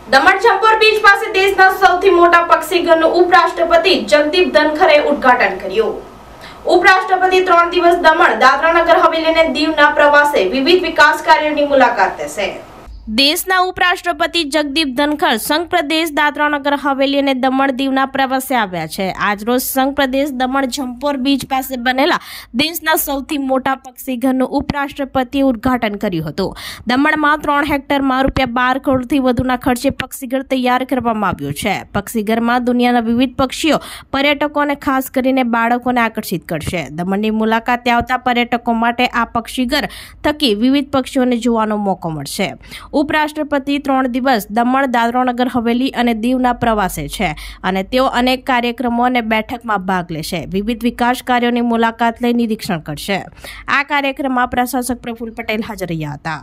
Daman Jampore beach પાસે દેશના સૌથી મોટા પક્ષીઘરનું ઉપરાષ્ટ્રપતિ જગદીપ ધનખરે ઉદ્ઘાટન કર્યું। ઉપરાષ્ટ્રપતિ 3 દિવસ દમણ, દાદરા નગર હવેલી અને દીવના પ્રવાસે વિવિધ વિકાસ કાર્યોની મુલાકાત લેશે। દેશના ઉપરાષ્ટ્રપતિ જગદીપ ધનખર સંઘ પ્રદેશ દાદરા નગર હવેલી અને દમણ દીવના પ્રવાસે આવ્યા છે। આજરોજ સંઘ પ્રદેશ દમણ જંપોર બીચ પાસે બનેલા દેશના સૌથી મોટા પક્ષીઘરનું ઉપરાષ્ટ્રપતિએ ઉદ્ઘાટન કર્યું હતું। દમણમાં 3 હેક્ટરમાં ₹12 કરોડથી વધુના ખર્ચે પક્ષીઘર તૈયાર કરવામાં આવ્યું છે। પક્ષીઘરમાં દુનિયાના વિવિધ પક્ષીઓ પર્યટકોને ખાસ કરીને બાળકોને આકર્ષિત કરશે। દમણની મુલાકાતે આવતા પર્યટકો માટે આ પક્ષીઘર થકી વિવિધ પક્ષીઓને જોવાનો મોકો મળશે। ઉપરાષ્ટ્રપતિ 3 દિવસ દમણ, દાદરા નગર હવેલી અને દીવના પ્રવાસે છે અને તેઓ અનેક કાર્યક્રમો અને બેઠકમાં ભાગ લેશે। વિવિધ વિકાસ કાર્યોની મુલાકાત લઈ નિરીક્ષણ કરશે। આ કાર્યક્રમમાં પ્રશાસક પ્રફુલ્લ પટેલ હાજર રહ્યા હતા।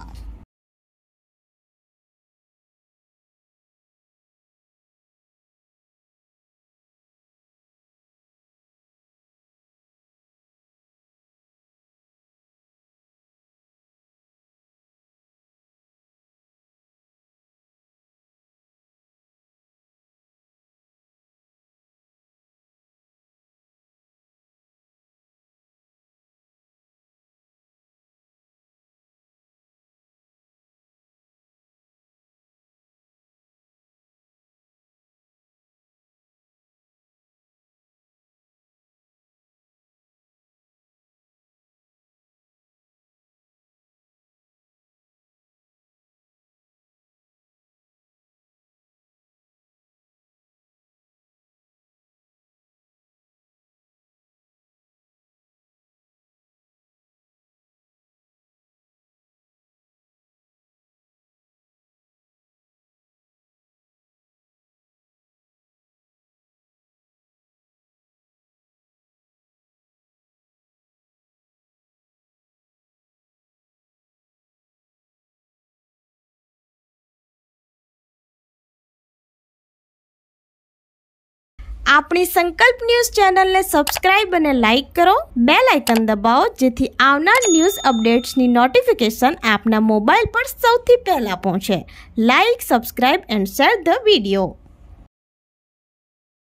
આપણી સંકલ્પ ન્યૂઝ ચેનલને સબસ્ક્રાઇબ અને લાઇક કરો, બેલ આઇકન દબાવો જેથી આવનાર ન્યૂઝ અપડેટ્સની નોટિફિકેશન આપના મોબાઈલ પર સૌથી પહેલા પહોંચે। Like, subscribe and share the video.